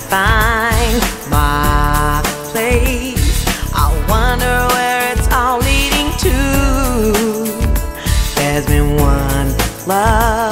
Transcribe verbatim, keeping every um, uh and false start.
find my place. I wonder where it's all leading to. There's been one love